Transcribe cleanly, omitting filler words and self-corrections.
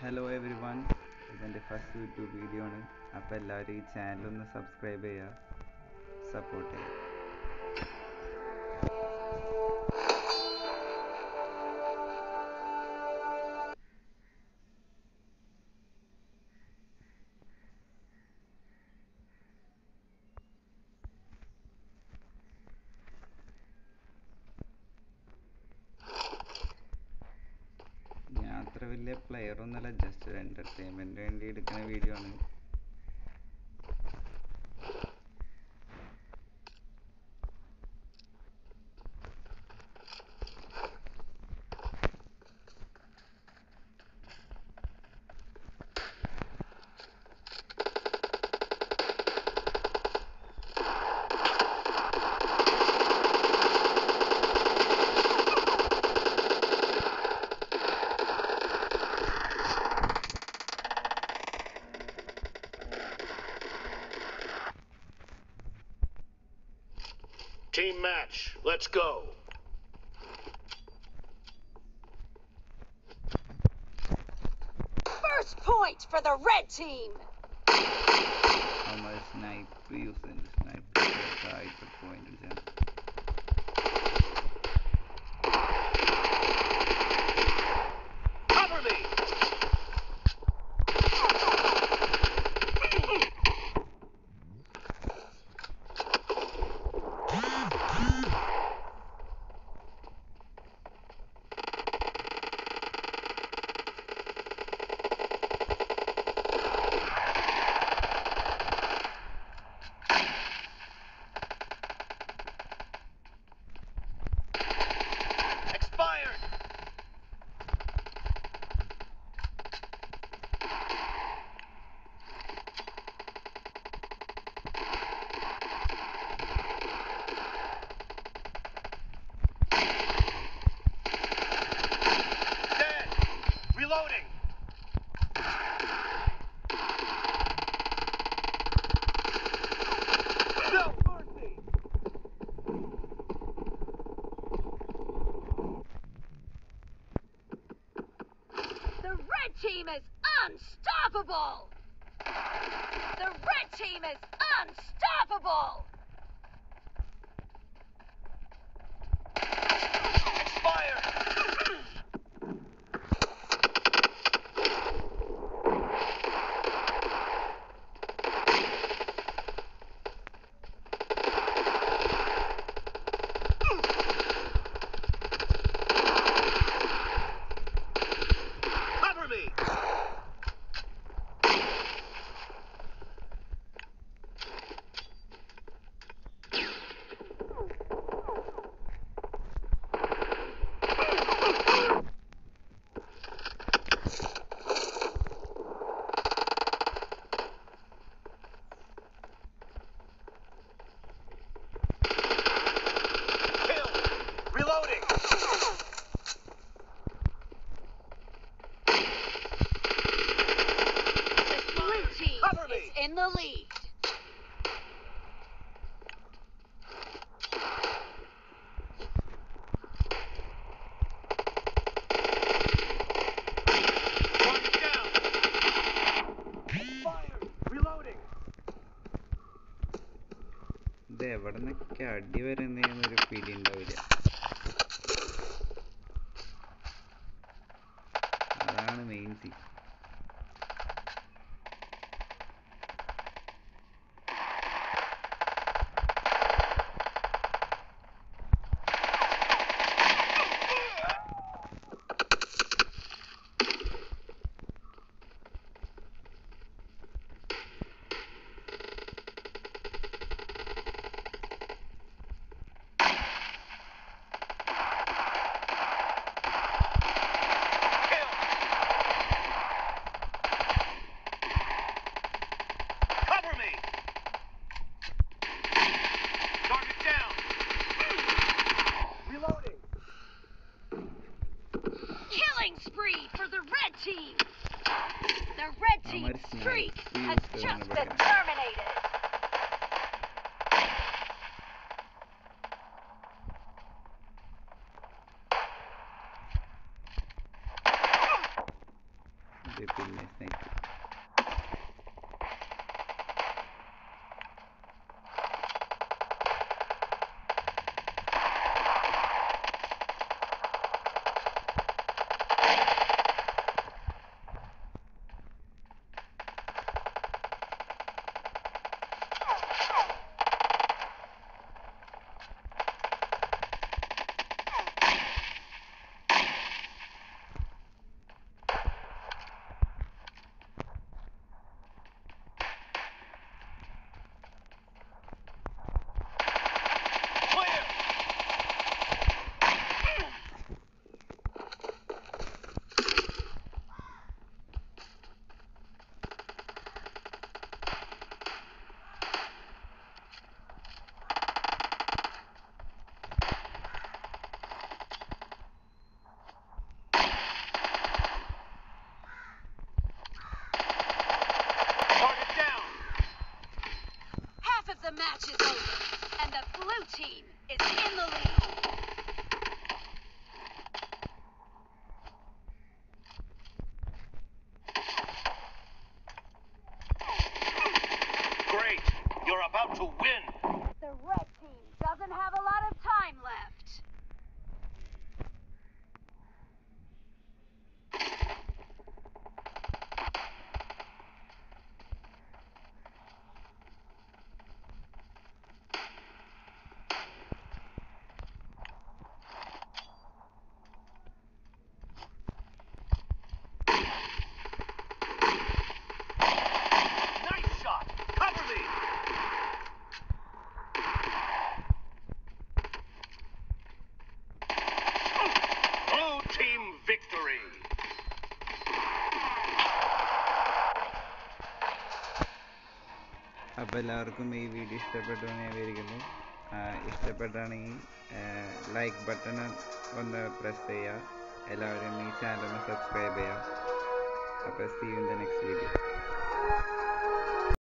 Hello everyone, ഇതെൻ്റെ first YouTube video ആണ്. അപ്പോൾ എല്ലാവരും ഈ ചാനലൊന്ന് സബ്സ്ക്രൈബ് ചെയ്യുക, സപ്പോർട്ട് ചെയ്യുക. ഞാൻ അത്ര വലിയ പ്ലെയറൊന്നുമല്ല, ജസ്റ്റ് ഒരു എൻ്റർടൈൻമെൻറ്റിന് വേണ്ടി എടുക്കുന്ന വീഡിയോ ആണ്. Team match, let's go. First point for the red team. നമ്മൾ സ്നൈപ്പ് യൂസ് ചെയ്യുന്നുണ്ട്. സ്നൈപ്പ് ആയിട്ട് പോയിന്റ് അടിച്ചാൽ Cover me. Expired. Dead. Reloading. No mercy. The red team is unstoppable. The red team is unstoppable. Expired. Cover me. Kill. Reloading. The blue team Cover me. is in the lead. Target down. Expired. Reloading. ഇത് എവിടെ നിന്നൊക്കെ അടി വരുന്നതെന്നൊരു പിടി ഉണ്ടാവില്ല. അതാണ് main scene. Kill. Cover me. Target down. Reloading. Killing spree for the red team. The red team's streak has just been terminated. കഴിഞ്ഞിട്ട് പിന്നെ സ്നേഹിക്കും. The match is over, and the blue team is in the lead. Great! You're about to win! The red team doesn't have a lot of time left. Victory! അപ്പോൾ എല്ലാവർക്കും ഈ video ഇഷ്ടപ്പെട്ടു എന്ന് ഞാൻ വിചാരിക്കുന്നു. ഇഷ്ടപ്പെട്ടാണെങ്കിൽ ലൈക്ക് ബട്ടൺ ഒന്ന് press ചെയ്യുക. എല്ലാവരും ഈ ചാനൽ ഒന്ന് സബ്സ്ക്രൈബ് ചെയ്യുക. അപ്പോൾ see you in the next video.